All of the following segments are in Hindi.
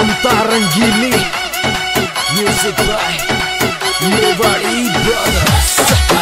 Mamata Rangeeli music by Mewari brothers.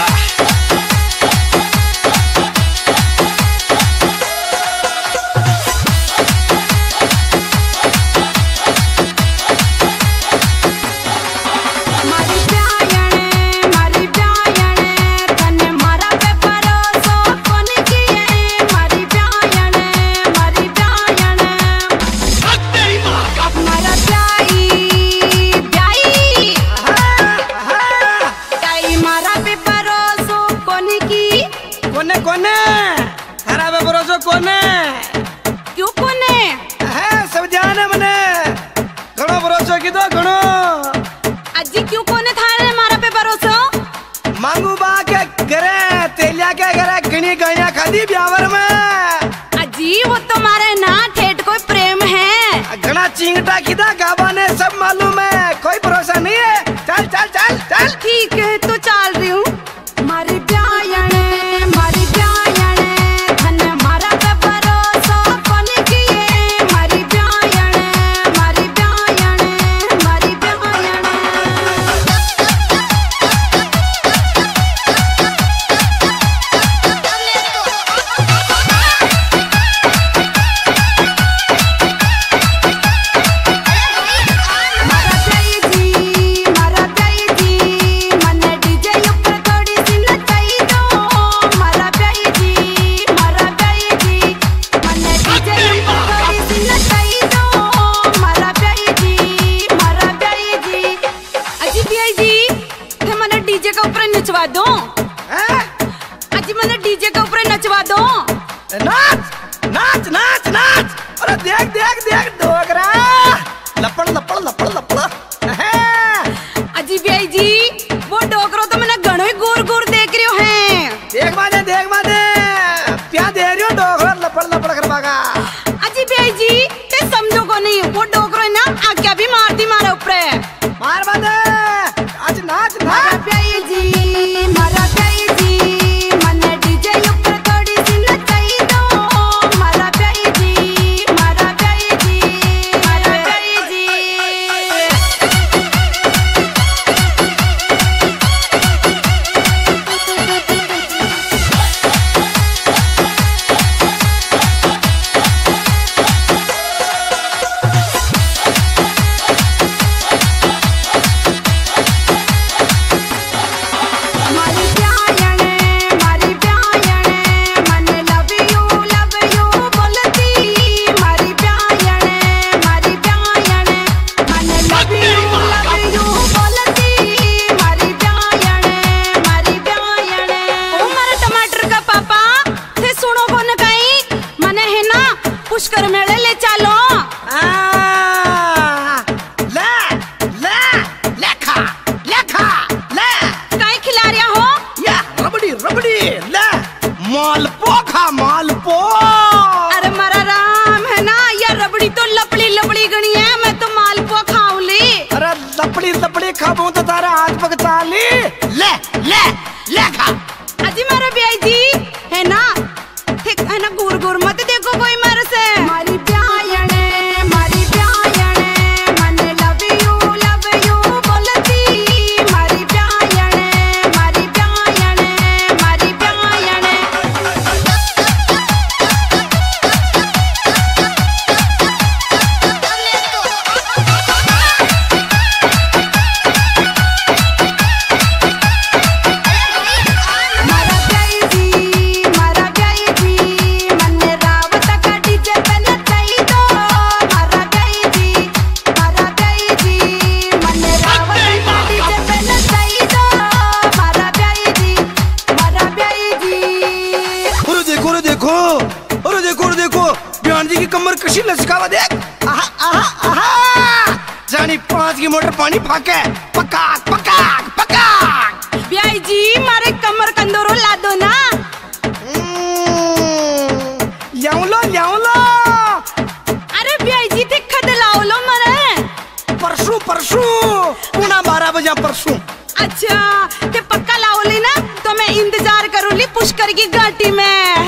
कोने खराब है भरोसा कोने क्यों कोने है सब ध्यान है मने घणो भरोसा की तो घणो अजी क्यों कोने थारे मारा पे भरोसा मांगू बा के घरे तेलिया के घरे घणी गया खादी ब्यावर में अजी वो तुम्हारे ना ठेठ कोई प्रेम है घना चिंगटा किदा गाबा ने सब मालूम है कोई भरोसा नहीं है। चल चल चल चल ठीक है तो चल रही हूँ मारी प्यायण नचवा दो अजी मैंने डीजे के ऊपर नचवा दो। नाच नाच नाच नाच अरे देख देख देख डोगरा लपड़ लपड़ लपड़ लपड़ अजी भाई जी वो डोगरो तो मैंने घणो ही गोर गोर देख रही है। देख माने प्या दे रही हो डोगरा लपड़ लपड़ कर भागा। अजी भाई जी ते समझो को नहीं वो डोगरो है ना आज्ञा भी मारती मारे ऊपर मार माने आज नाच नाच भाई जी पुष्कर मेले ले चलो ले ले लेखा लेखा ले कहीं खिला रहा हो या रबड़ी रबड़ी ले मालपो खा मालपो। अरे मारा राम है ना ये रबड़ी तो लपड़ी लपड़ी गणी है मैं तो मालपो खाऊं ली। अरे लपड़ी लपड़ी खाऊं तो तारा हाथ पकड़ा ली ले ले लेखा। अजी मारा भाई जी है ना ठीक है ना गुर गुर मत देखो कोई मारे से मारी प्यायण मन लव यू बोलती मारी प्यायण मारी प्यायण मारी प्यायण। कमर कशी लचकावा देख आहा आहा आहा जानी 5 की मोटर पानी फाके पकाक पकाक पकाक। ब्याई जी मारे कमर कंदोरो ला दो ना ल्याऊ लो अरे ब्याई जी ते खद लाओ लो मरे परसों परसों पुना 12 बजे परसों। अच्छा ते पक्का लाओ ली ना तो मैं इंतजार करूँ ली पुष्कर की घाटी में।